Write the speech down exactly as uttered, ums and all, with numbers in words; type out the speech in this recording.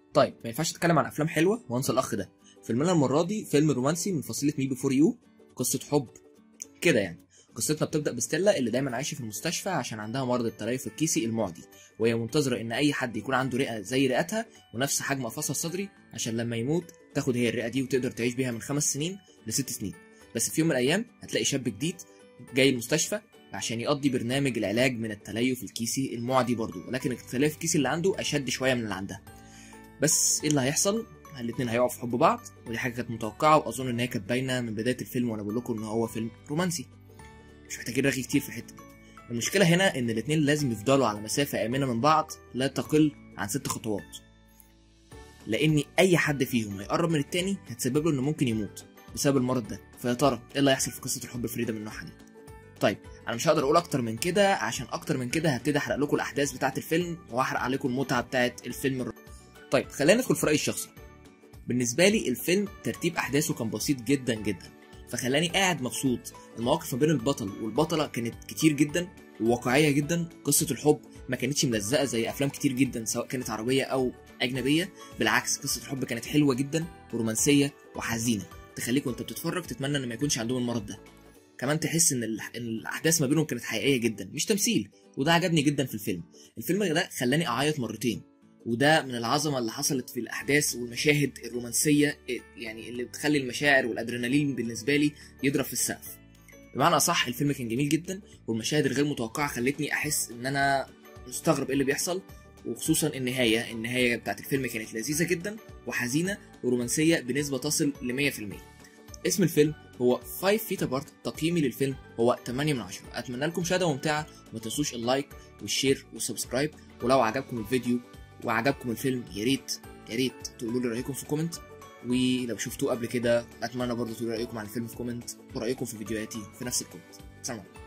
طيب ما ينفعش اتكلم عن افلام حلوه وانسى الاخ ده. فيلمنا المره دي فيلم رومانسي من فصيله مي بيفور يو، قصه حب كده يعني. قصتنا بتبدا بستيلا اللي دايما عايشه في المستشفى عشان عندها مرض التليف الكيسي المعدي، وهي منتظره ان اي حد يكون عنده رئه زي رئتها ونفس حجم قفصها الصدري عشان لما يموت تاخد هي الرئه دي وتقدر تعيش بيها من خمس سنين لست سنين. بس في يوم من الايام هتلاقي شاب جديد جاي المستشفى عشان يقضي برنامج العلاج من التليف الكيسي المعدي برضه، ولكن التليف الكيسي اللي عنده اشد شويه من اللي عندها. بس ايه اللي هيحصل؟ الاتنين هيقعوا في حب بعض، ودي حاجه كانت متوقعه واظن ان هي كانت باينه من بدايه الفيلم وانا بقول لكم ان هو فيلم رومانسي، مش محتاجين رغي كتير في الحته دي. المشكله هنا ان الاتنين لازم يفضلوا على مسافه امنه من بعض لا تقل عن ست خطوات، لان اي حد فيهم هيقرب من التاني هتسبب له انه ممكن يموت بسبب المرض ده. فيا ترى ايه اللي هيحصل في قصه الحب الفريده من نوعها دي؟ طيب انا مش هقدر اقول اكتر من كده، عشان اكتر من كده هبتدي احرق لكم الاحداث بتاعه الفيلم وهحرق عليكم المتعه بتاعه الفيلم الر... طيب خلينا ندخل في رايي الشخصي. بالنسبه لي الفيلم ترتيب احداثه كان بسيط جدا جدا، فخلاني قاعد مبسوط. المواقف ما بين البطل والبطله كانت كتير جدا وواقعيه جدا. قصه الحب ما كانتش ملزقه زي افلام كتير جدا سواء كانت عربيه او اجنبيه، بالعكس قصه الحب كانت حلوه جدا ورومانسيه وحزينه، تخليك وانت بتتفرج تتمنى ان ما يكونش عندهم المرض ده. كمان تحس ان الاحداث ما بينهم كانت حقيقيه جدا مش تمثيل، وده عجبني جدا في الفيلم. الفيلم ده خلاني اعيط مرتين، وده من العظمه اللي حصلت في الاحداث والمشاهد الرومانسيه يعني اللي بتخلي المشاعر والادرينالين بالنسبه لي يضرب في السقف. بمعنى اصح الفيلم كان جميل جدا، والمشاهد الغير متوقعه خلتني احس ان انا مستغرب ايه اللي بيحصل، وخصوصا النهايه النهايه بتاعت الفيلم كانت لذيذه جدا وحزينه ورومانسيه بنسبه تصل ل مية في المية. اسم الفيلم هو فايف فيت ابارت، تقييمي للفيلم هو تمانية من عشرة. اتمنى لكم مشاهده ممتعه، وما تنسوش اللايك والشير والسبسكرايب، ولو عجبكم الفيديو وعجبكم الفيلم يا ريت يا ريت تقولوا لي رايكم في كومنت، ولو شفتوه قبل كده اتمنى برضه تقولوا رايكم عن الفيلم في كومنت، ورايكم في فيديوهاتي في نفس الكومنت. سلام عليكم.